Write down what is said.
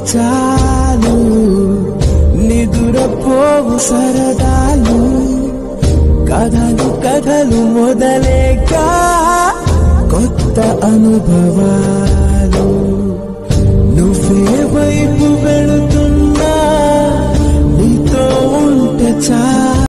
చాలు నిదురపోవు సరదాలు కథలు కథలు మొదలేగా కొత్త అనుభవాలు నువ్వే వైపు వెళుతున్నా నీతో ఉంటే చాలు